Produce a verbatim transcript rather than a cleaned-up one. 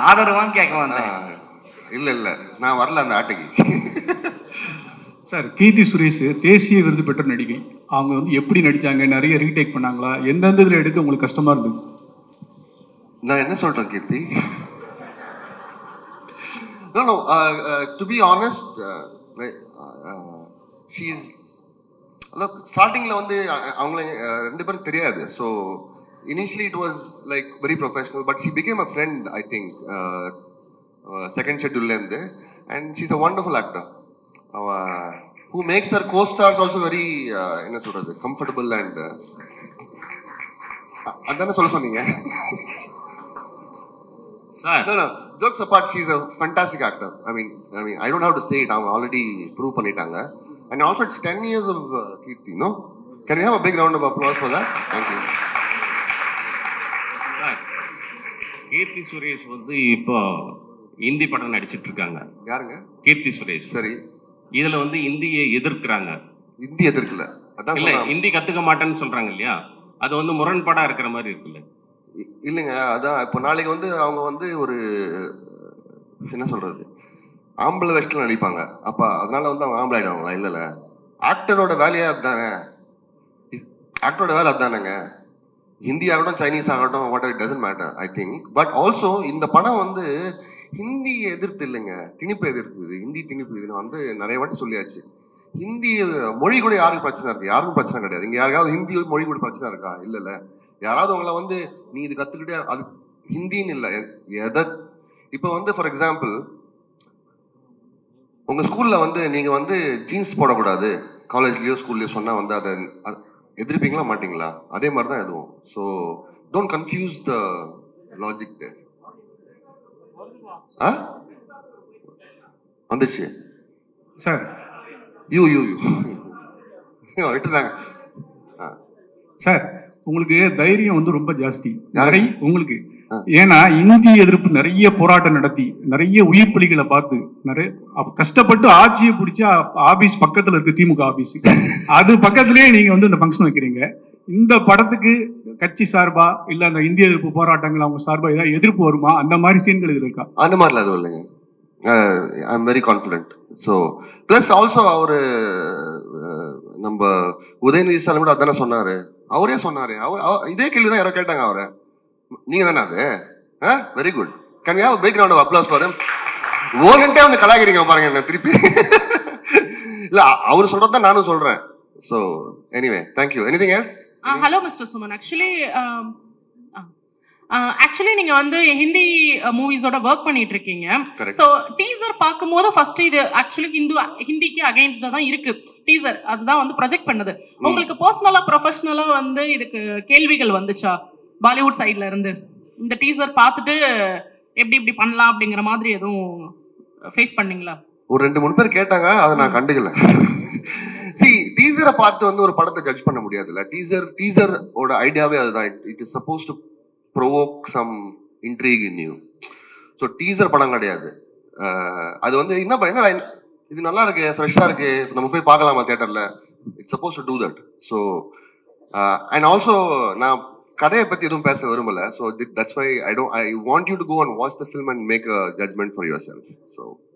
ஆதரவான்னு கேட்க வந்தேன். இல்லை இல்லை நான் வரல அந்த ஆட்டைக்கு. சார், கீர்த்தி சுரேஷ் தேசிய விருது பெற்ற நடிகை. அவங்க வந்து எப்படி நடிச்சாங்க? நிறைய ரீடேக் பண்ணாங்களா? எந்தெந்த இதில் எடுக்க உங்களுக்கு கஷ்டமா இருந்தது? நான் என்ன சொல்றேன் கீர்த்தி? No, no. Uh, uh, to be honest, uh, uh, she's. Look, starting la வந்து அவங்கள ரெண்டு பேரும் தெரியாது. So initially it was like very professional, but she became a friend, I think, uh, uh, second schedule la irundhu, and she's a wonderful actor. Uh, who makes her co-stars also very uh, என்ன சொல்றது, comfortable and அதானே சொல்ல சொன்னீங்க? No, no. Jokes apart, she's a fantastic actor. I mean, I mean, I don't have to say it. I'm already prove பண்ணிட்டாங்க. And also, it's ten years of uh, Kirti, no? Can we have a big round of applause for that? Thank you. Keerthy Suresh வந்து இப்போ இந்தி படம் நடிச்சிட்டு இருக்காங்க. யாருங்க? கீர்த்தி சுரேஷ். சரி. இதுல வந்து இந்தியை எதிர்க்கிறாங்க. இந்தி எதிர்க்கல. அதான் இல்ல, இந்தி கத்துக்க மாட்டேன்னு சொல்றாங்க இல்லையா? அது வந்து முரண்பாடா இருக்கிற மாதிரி இருக்குல்ல? இல்லைங்க, அதான் இப்போ நாளைக்கு வந்து அவங்க வந்து ஒரு என்ன சொல்றது, ஆம்பளை வேஷத்தில் நடிப்பாங்க. அப்போ அதனால வந்து அவங்க ஆம்பளை ஆகிடுவாங்களா? இல்லைல்ல, ஆக்டரோட வேலையாக அதுதானே. ஆக்டரோட வேலை அதுதானேங்க. ஹிந்தி ஆகட்டும், சைனீஸ் ஆகட்டும், what it doesn't matter, I think. But also இந்த படம் வந்து ஹிந்தி எதிர்த்து இல்லைங்க, திணிப்பு எதிர்த்துது. ஹிந்தி திணிப்பு இது வந்து நிறைய வாட்டி சொல்லியாச்சு. ஹிந்தி மொழி கூட யாருக்கு பிரச்சனை இருக்கு? யாருக்கும் பிரச்சனை கிடையாது. இங்கே யாருக்காவது ஹிந்தி மொழி கூட பிரச்சனை இருக்கா? இல்லை இல்லை. யாராவது உங்களை வந்து நீ இது கற்றுக்கிட்டே, அது ஹிந்தின்னு இல்லை எதை. இப்போ வந்து ஃபார் எக்ஸாம்பிள், உங்கள் ஸ்கூலில் வந்து நீங்கள் வந்து ஜீன்ஸ் போடக்கூடாது காலேஜ்லேயோ ஸ்கூல்லையோ சொன்னால் வந்து அதை எதிர்ப்பீங்களா மாட்டிங்களா? அதே மாதிரி தான் எதுவும். So don't confuse the logic there. ஆ வந்துச்சு சார். யூ யூ யூ விட்டுருந்தாங்க சார். உங்களுக்கு தைரியம் வந்து ரொம்ப ஜாஸ்தி நிறைய உங்களுக்கு. ஏன்னா இந்தி எதிர்ப்பு நிறைய போராட்டம் நடத்தி நிறைய உயிர் பலிகளை பார்த்து நிறைய கஷ்டப்பட்டு ஆட்சியை பிடிச்சா ஆபீஸ் பக்கத்துல இருக்கு, திமுக ஆபீஸ், அது பக்கத்திலேயே நீங்க வந்து இந்த ஃபங்க்ஷன் வைக்கிறீங்க. இந்த படத்துக்கு கட்சி சார்பா இல்ல அந்த இந்திய எதிர்ப்பு போராட்டங்கள் அவங்க சார்பா ஏதாவது எதிர்ப்பு வருமா? அந்த மாதிரி சீன்கள் இது இருக்கா? அந்த மாதிரிலாம் எதுவும் இல்லைங்க. I am very confident. So plus also அவரு நம்ம உதயநிதி ஸ்டாலின் கூட அதானே சொன்னாரு. அவரே சொன்னாரு. அவர் இதே கேள்வி தான் யாரோ கேட்டாங்க அவரை. நீங்க தானே அது? Very good. Can we have a big round of applause for him? ஓனன்ட்டே வந்து கலாய்க்கிறீங்க பாருங்க என்ன திருப்பி. இல்ல அவர் சொல்றது தான் நானும் சொல்றேன். So anyway, thank you. Anything else? Uh, hello Mister Suman. Actually um, uh, actually நீங்க வந்து ஹிந்தி மூவிஸோட வர்க் பண்ணிட்டு இருக்கீங்க. ஸோ டீசர் பார்க்கும்போது ஃபர்ஸ்ட் இது ஆக்சுவலி ஹிந்து ஹிந்திக்கு அகைன்ஸ்டா தான் இருக்கு டீசர். அதுதான் வந்து ப்ரொஜெக்ட் பண்ணுது. உங்களுக்கு பர்சனலா ப்ரொஃபஷனலா வந்து இதுக்கு கேள்விகள் வந்துச்சா பாலிவுட் சைட்ல இருந்து? இந்த டீசர் பார்த்துட்டு எப்படி இப்படி பண்ணலாம் அப்படிங்கிற மாதிரி எதுவும் ஃபேஸ் பண்ணீங்களா? ஒரு ரெண்டு மூணு பேர் கேட்டாங்க, அதை நான் கண்டுக்கல. சி டீசரை பார்த்து வந்து ஒரு படத்தை ஜட்ஜ் பண்ண முடியாதுல்ல. டீசர் டீசர் ஓட ஐடியாவே அதுதான். It is suppose to provoke some intrigue in you. So teaser படம் கிடையாது அது. வந்து என்ன பண்ண இது நல்லா இருக்கு, ஃப்ரெஷ்ஷாக இருக்கு, நம்ம போய் பார்க்கலாமா தியேட்டர்ல. It's suppose to do that. So and also நான் கதையை பற்றி எதுவும் பேச விரும்பல. So that's why I don't I want you to go and watch the film and make a judgement for yourself. So